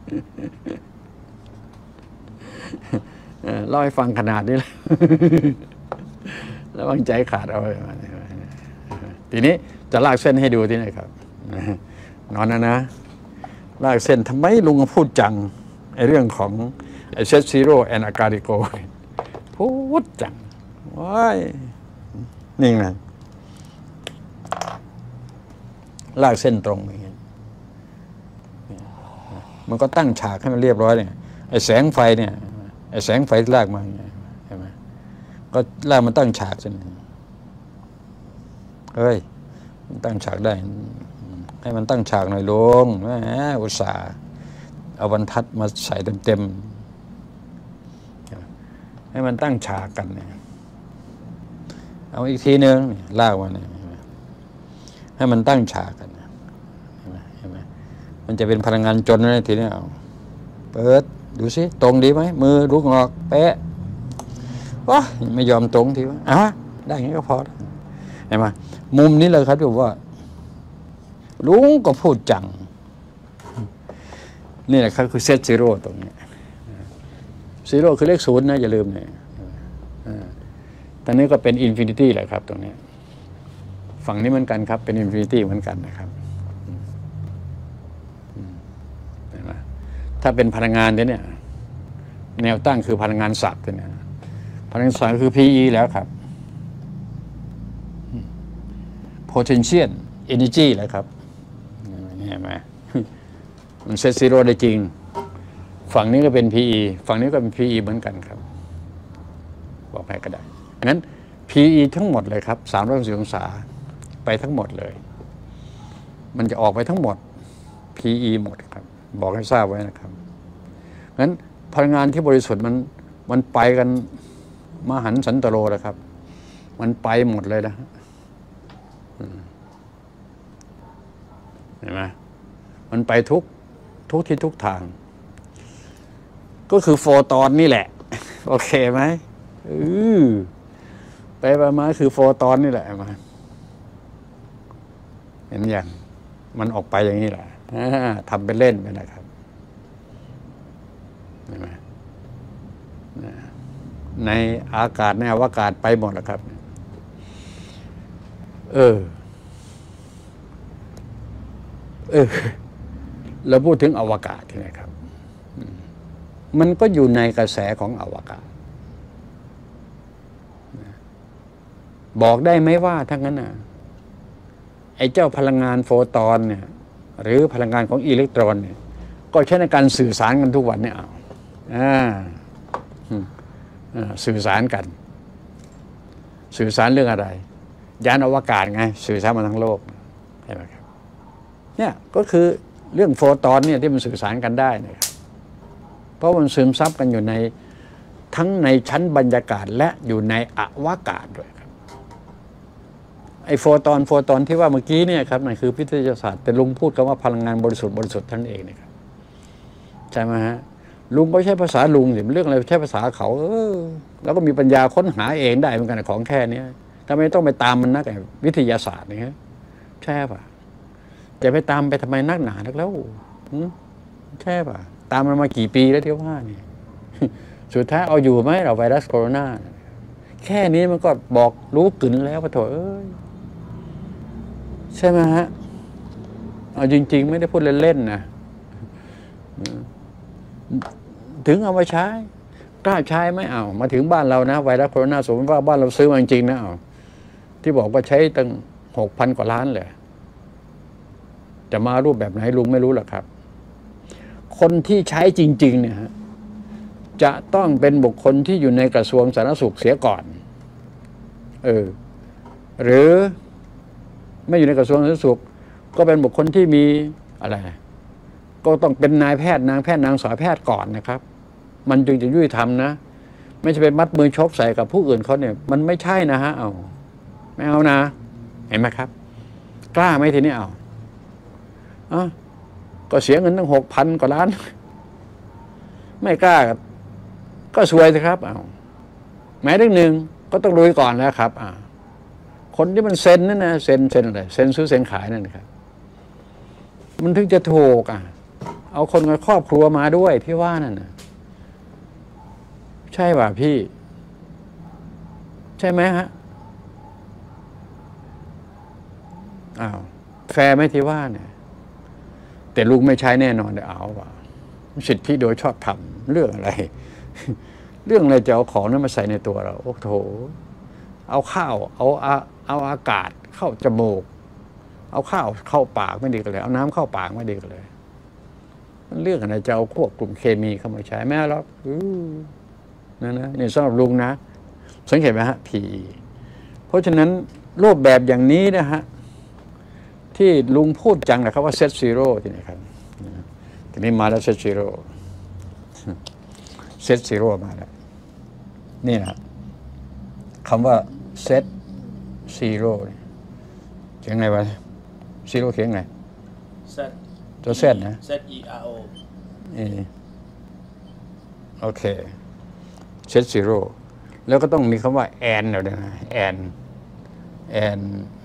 เล่าให้ฟังขนาดนี้แล้วแล้ววางใจขาดเอาไว้ทีนี้จะลากเส้นให้ดูที่ไหนครับนอนนะลากเส้นทำไมลุงพูดจังไอ้เรื่องของไอ้เซตซีโร่แอนอาการิโกพูดจังว้ายนี่ไงลากเส้นตรงอย่างเงี้ยมันก็ตั้งฉากให้มันเรียบร้อยเนี่ยไอ้แสงไฟเนี่ยไอ้แสงไฟลากมาใช่ไหมก็ลากมันตั้งฉากสิเฮ้ยมันตั้งฉากได้ให้มันตั้งฉากหน่อยลงแหมอุตส่าห์เอาบรรทัดมาใส่เต็มๆให้มันตั้งฉากกันเนี่ยเอาอีกทีนึงลากมาเนี่ยให้มันตั้งฉากกันเห็นไหมมันจะเป็นพลังงานจนนะทีนี้เอาเปิดดูสิตรงดีไหมมือลุกงอกเป๊ะว้าไม่ยอมตรงทีวะได้อย่างนี้ก็พอเห็นไหมมุมนี้เลยครับที่บอกว่าลุงก็พูดจังนี่แหละครับคือเซตซีโร่ตรงนี้ซีโร่คือเลขศูนย์นะอย่าลืมเนี่ยตอนนี้ก็เป็นอินฟินิตี้แหละครับตรงนี้ฝั่งนี้เหมือนกันครับเป็นอินฟินิตี้เหมือนกันนะครับเห็นไหมถ้าเป็นพลังงานเนี่ยแนวตั้งคือพลังงานศักดิ์เนี่ยพลังงานศักดิ์คือ PE แล้วครับ potential energy แล้วครับเห็นไหมมันเซตซีโร่ได้จริงฝั่งนี้ก็เป็น PE ฝั่งนี้ก็เป็น PE เหมือนกันครับบอกให้ก็ได้งั้น PE ทั้งหมดเลยครับ360องศาไปทั้งหมดเลยมันจะออกไปทั้งหมด PE หมดครับบอกให้ทราบไว้นะครับงั้นพลังงานที่บริสุทธิ์มันไปกันมหันต์สันตโรนะครับมันไปหมดเลยนะเห็นไหมมันไปทุกที่ทุกทางก็คือโฟตอนนี่แหละโอเคไหมไปมาคือโฟตอนนี่แหละมาเห็นอย่างมันออกไปอย่างนี้แหละทำเป็นเล่นไปนะครับเห็นไหมในอากาศในอวกาศไปหมดแล้วครับเราพูดถึงอวกาศที่ไหนครับมันก็อยู่ในกระแสของอวกาศบอกได้ไหมว่าทั้งนั้นน่ะไอ้เจ้าพลังงานโฟตอนเนี่ยหรือพลังงานของอิเล็กตรอนเนี่ยก็ใช้ในการสื่อสารกันทุกวันเนี่ยสื่อสารกันสื่อสารเรื่องอะไรยานอวกาศไงสื่อสารมาทั้งโลกใช่ไหมครับเนี่ยก็คือเรื่องโฟตอนเนี่ยที่มันสื่อสารกันได้นะครับเพราะมันซึมซับกันอยู่ในทั้งในชั้นบรรยากาศและอยู่ในอวกาศด้วยครับไอ้โฟตอนที่ว่าเมื่อกี้เนี่ยครับนั่นคือวิทยาศาสตร์แต่ลุงพูดคำว่าพลังงานบริสุทธิ์ท่านเองนะครับใช่ไหมฮะลุงก็ใช้ภาษาลุงสิเรื่องอะไรใช้ภาษาเขาแล้วก็มีปัญญาค้นหาเองได้เหมือนกันของแค่นี้ทำไมต้องไปตามมันนักวิทยาศาสตร์นี่ฮะใช่ป่ะจะไปตามไปทำไมนักหนานักแล้วใช่ป่ะตามมันมากี่ปีแล้วที่ว่านี่สุดท้ายเอาอยู่ไหมเราไวรัสโคโรนาแค่นี้มันก็บอกรู้กึ่นแล้วปะโถใช่ไหมฮะเอาจริงๆไม่ได้พูดเล่นๆนะถึงเอามาใช้กล้าใช้ไหมเอามาถึงบ้านเรานะไวรัสโคโรนาสมมติว่าบ้านเราซื้อมาจริงๆนะเอาที่บอกว่าใช้ตั้ง 6,000 กว่าล้านเลยจะมารูปแบบไหนลุงไม่รู้หรอกครับคนที่ใช้จริงๆเนี่ยฮะจะต้องเป็นบุคคลที่อยู่ในกระทรวงสาธารณสุขเสียก่อนหรือไม่อยู่ในกระทรวงสาธารณสุขก็เป็นบุคคลที่มีอะไรก็ต้องเป็นนายแพทย์นางแพทย์นางสาวแพทย์ก่อนนะครับมันจึงจะยุติธรรมนะไม่ใช่ไปมัดมือชกใส่กับผู้อื่นเขาเนี่ยมันไม่ใช่นะฮะเอาไม่เอานะเห็นไหมครับกล้าไหมทีนี้เอาก็เสียเงินตั้ง 6,000 กว่าล้านไม่กล้าก็ซวยสิครับเอาแม้เรื่องหนึ่งก็ต้องลุยก่อนแล้วครับคนที่มันเซ็นนั่นนะเซ็นอะไรเซ็นซื้อเซ็นขายนั่นครับมันถึงจะถูกเอาคนในครอบครัวมาด้วยพี่ว่านั่นนะใช่ป่ะพี่ใช่ไหมฮะอ้าวแฟร์ไหมที่ว่าเนี่ยแต่ลุงไม่ใช้แน่นอนเดี๋ยวเอาว่ะสิทธิโดยชอบธรรมเรื่องอะไร เรื่องอะไรจะเอาของนั้นมาใส่ในตัวเราโอ้โถเอาข้าวเอาอากาศเข้าจมูกเอาข้าวเข้าปากไม่ดีกันเลยเอาน้ำเข้าปากไม่ดีกันเลยมันเรื่องอะไรจะเอาควบกลุ่มเคมีเข้ามาใช้แม่หรอกนะนี่สำหรับลุงนะสังเกตไหมฮะ PE เพราะฉะนั้นรูปแบบอย่างนี้นะฮะที่ลุงพูดจังนะครับว่าเซตซีโร่ที่ไหนครับทีนี้มาแล้วเซตซีโร่เซตซีโร่มาแล้วนี่นะคำว่าเซตซีโร่เขียนไงวะซีโร่เขียนไง Z ตัวเซตนะ Z E R O โอเคเซตซีโร่แล้วก็ต้องมีคำว่าแอนเดี๋ยวนะแอน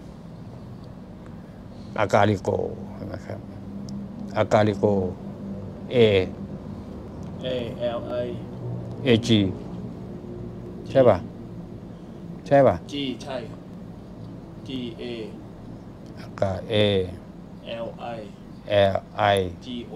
อากาลิโกนะครับอากาลิโกA L I G ใช่ป่ะใช่ป่ะ G ใช่ G A อากา A L I L I G O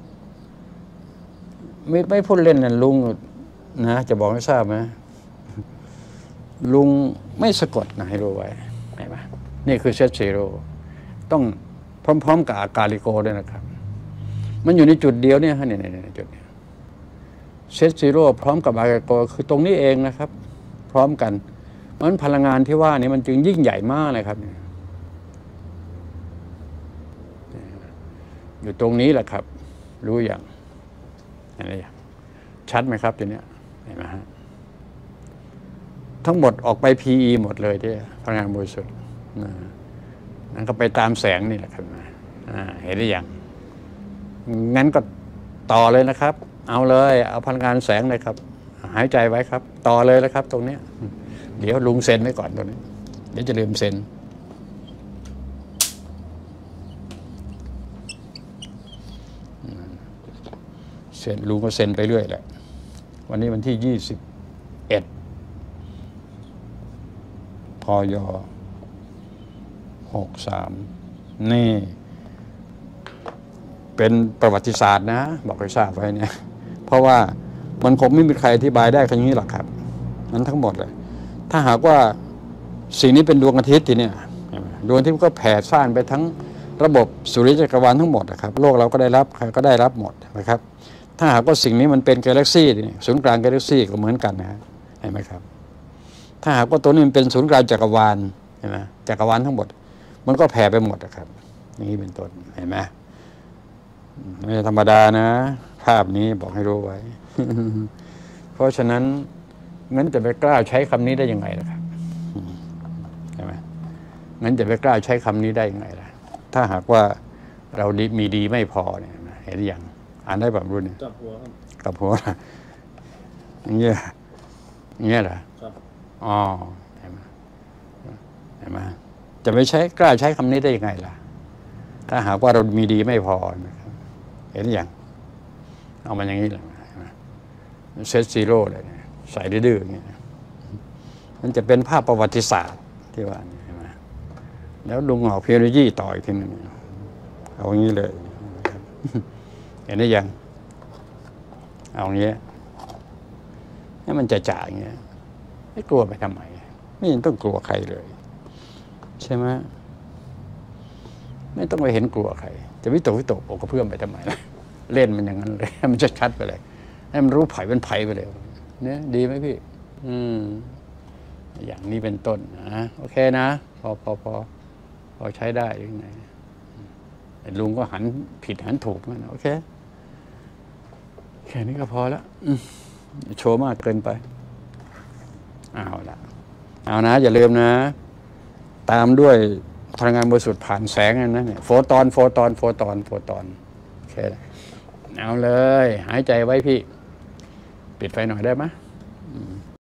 ไม่พูดเล่นนะลุงนะจะบอกให้ทราบนะลุงไม่สะกดนะให้รู้ไว้ไหนมานี่คือเซตซีโร่ต้องพร้อมๆกับอากาลิโกด้วยนะครับมันอยู่ในจุดเดียวเนี่ยฮะเนี่ยจุดนี้เซตซีโร่พร้อมกับอากาลิโกคือตรงนี้เองนะครับพร้อมกันเพราะฉะนั้นพลังงานที่ว่านี่มันจึงยิ่งใหญ่มากเลยครับอยู่ตรงนี้แหละครับรู้อย่างอะไรอย่างชัดไหมครับทีเนี้ยเห็นไหมฮะทั้งหมดออกไป PE หมดเลยที่พลังงานบริสุทธิ์นั่นก็ไปตามแสงนี่แหละครับเห็นหรือยังงั้นก็ต่อเลยนะครับเอาเลยเอาพลังงานแสงเลยครับหายใจไว้ครับต่อเลยนะครับตรงนี้เดี๋ยวลุงเซ็นไว้ก่อนตรงนี้เดี๋ยวจะลืมเซ็นลุงก็เซ็นไปเรื่อยแหละวันนี้วันที่21พย63นี่เป็นประวัติศาสตร์นะบอกให้ทราบไว้เนี่ยเพราะว่ามันคงไม่มีใครอธิบายได้แค่นี้หรอกครับนั้นทั้งหมดเลยถ้าหากว่าสิ่งนี้เป็นดวงอาทิตย์ทีเนี่ยดวงอาทิตย์ก็แผ่ซ่านไปทั้งระบบสุริยจักรวาลทั้งหมดนะครับโลกเราก็ได้รับใครก็ได้รับหมดนะครับถ้าหากว่าสิ่งนี้มันเป็นกาแล็กซี่ศูนย์กลางกาแล็กซี่ก็เหมือนกันนะเห็นไหมครับถ้าหากว่าตัวนี้มันเป็นศูนย์กลางจักรวาลเห็นไหมจักรวาลทั้งหมดมันก็แผ่ไปหมดนะครับอย่างนี้เป็นต้นเห็นไหมไม่ธรรมดานะภาพนี้บอกให้รู้ไว้ เพราะฉะนั้นงั้นจะไปกล้าใช้คำนี้ได้ยังไงล่ะครับใช่ไหมงั้นจะไปกล้าใช้คำนี้ได้ยังไงล่ะถ้าหากว่าเรามีดีไม่พอเนี่ยเห็นอย่างอ่านได้แบบรุ่นเนี่ยกับหัวอย่างเงี้ยเหรออ๋อเห็นไหมจะไปกล้าใช้คำนี้ได้ยังไงล่ะถ้าหากว่าเรามีดีไม่พอนะครับเห็นอย่างเอามันอย่างนี้แหละเซตซีโร่เลยใส่ดื้อๆอย่างเงี้ยมันจะเป็นภาพประวัติศาสตร์ที่ว่าใช่ไหมแล้วลุงออกเพียรยีต่ออีกทีนึงเอาอย่างนี้เลยเห็นได้ยังเอาอย่างเงี้ยนี่มันจะจ่ายอย่างเงี้ยไม่กลัวไปทำไมไม่ต้องกลัวใครเลยใช่ไหมไม่ต้องไปเห็นกลัวใครจะวิตกอกกระเพื่อมไปทำไมเล่นมันอย่างนั้นเลยให้มันชัดไปเลยให้มันรู้ไผ่เป็นไผ่ไปเลยเนี่ยดีไหมพี่อย่างนี้เป็นต้นนะโอเคนะพอใช้ได้ยังไงลุงก็หันผิดหันถูกนะโอเคแค่นี้ก็พอแล้วโชว์มากเกินไปเอานะอย่าลืมนะตามด้วยพลังงานบริสุทธิ์ผ่านแสงนะเนี่ยโฟตอนโอเคเอาเลยหายใจไว้พี่ปิดไฟหน่อยได้ไหม